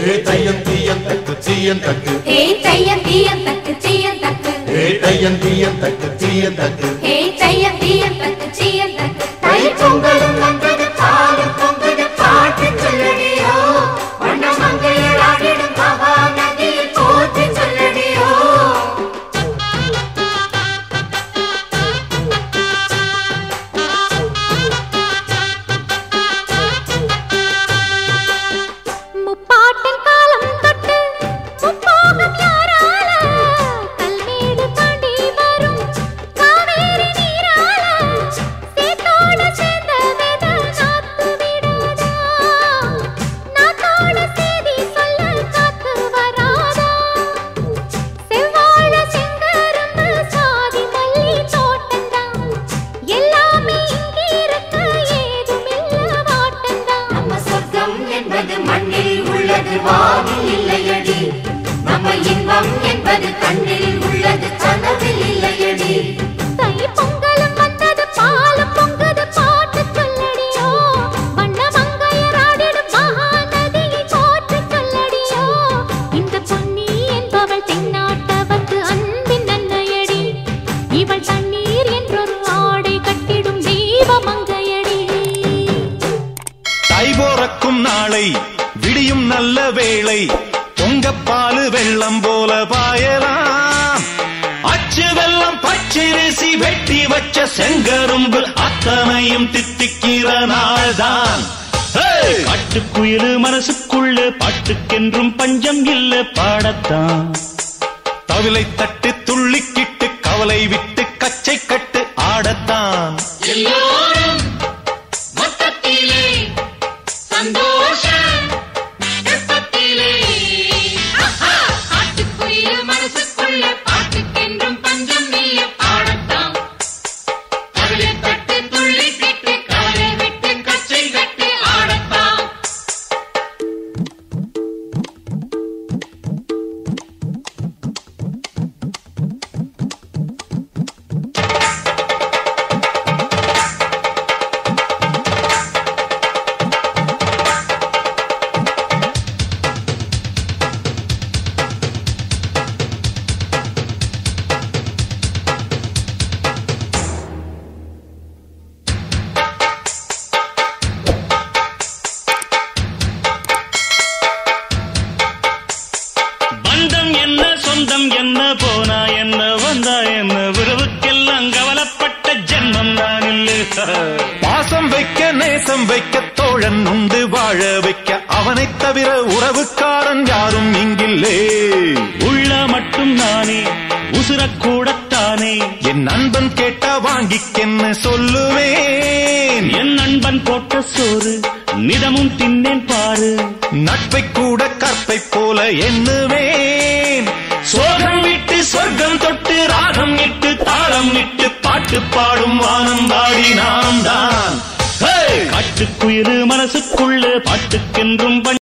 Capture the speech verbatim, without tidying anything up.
தையம் தீயம் தக்கு தீயம் தக்கு ஹே தையம் தீயம் தக்கு தீயம் தக்கு ஹே தையம் தீயம் தக்கு தீயம் தக்கு ஹே தையம் தீயம் தக்கு தீயம் தக்கு தை பொங்கலும் வந்தது பாலும் பொங்குது பாட்டு சொல்லடியோ வண்ண மங்கையர் ஆடிடும் மகா நதியில் போற்றி சொல்லடியோ முப்பாட்டின் காலம் தொட்டு முப்போகம் யாரால கல்மேடு தாண்டி வரும் காவேரி நீரால சேத்தோட சேர்ந்த வேத நாத்து விடாதா நாத்தோட சேதி சொல்ல காத்து வராதா செவ்வாழ செங்கரும்பு சாதி மல்லி தோட்டந்தான் எல்லாமே இங்கிருக்க ஏதுமில்ல வாட்டந்தான் நம்ம சொர்க்கம் என்பது மண்ணில் உள்ளது வானில் இல்லையடி நம்ம இன்பம் என்பது கண்ணில் உள்ளது கனவில் இல்லையடி தை பொங்கலும் வந்தது பாலும் பொங்குது பாட்டு சொல்லடியோ வண்ண மங்கையர் ஆடிடும் மகா நதியை போற்றி சொல்லடியோ இந்த பொன்னி என்பவள் தென்னாட்டவர்க்கு அன்பின் அன்னையடி இவள் தண்ணீர் என்றொரு ஆடை கட்டிடும் தெய்வ மங்கையடி தை போறக்கும் நாளை விடியும் நல்ல வேளை பொங்கப்பாலு வெள்ளம் போல பாயலாம் அச்சு வெள்ளம் பச்சரிசி வெட்டி வச்ச செங்கரும்பு அத்தனையும் தித்திக்கிற நாள்தான் காட்டுக்குயிலு மனசுக்குள்ள பாட்டுக்கென்றும் பஞ்சம் இல்ல பாடத்தான் தவிலை தட்டு துள்ளிக்கிட்டு கவலை விட்டு கச்சை கட்டு ஆடத்தான் எல்லோரும் மொத்தத்திலே சந்தோஷம் வெப்பத்திலே காட்டுக்குயில் மனசுக்குள்ள பாட்டுக்கென்றும் பஞ்சம் இல்ல பாடத்தான் கவலை தட்டு துள்ளி கிட்டு கவலை விட்டு கச்சை கட்டு ஆடத்தான் பந்தம் என்ன சொந்தம் என்ன போனா என்ன வந்தா என்ன உறவுக்கெல்லாம் கவலைப்பட்ட ஜென்மம் நான் இல்ல பாசம் வைக்க நேசம் வைக்க தோழன் உண்டு வாழ வைக்க அவனைத் தவிர உறவுக்காரன் யாரும் இங்கில்லே உள்ள மட்டும் நானே உசுரக்கூடத்தானே என் நண்பன் கேட்டா வாங்கிக்கென்னு சொல்லுவேன் என் நண்பன் போட்ட சோறு நிதமும் தின்னேன் பாரு நட்பை கூட கற்பை போல எண்ணுவேன் சோகம் விட்டு சொர்க்கம் தொட்டு ராகம் இட்டு தாளம் இட்டு பாட்டு பாடும் வானம் பாடி நாம் தான் காட்டுக்குயிரு மனசுக்குள்ள பாட்டுக்கென்றும்